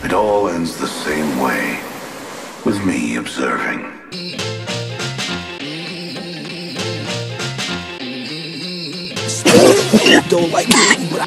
It all ends the same way, with me observing. Don't like it, but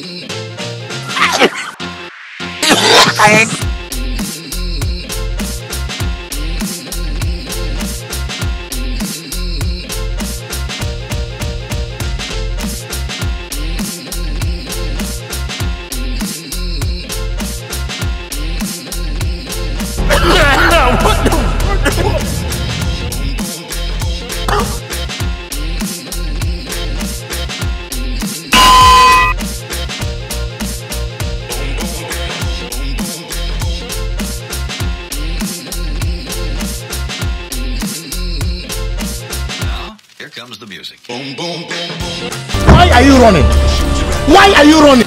Here comes the music. Why are you running? Why are you running?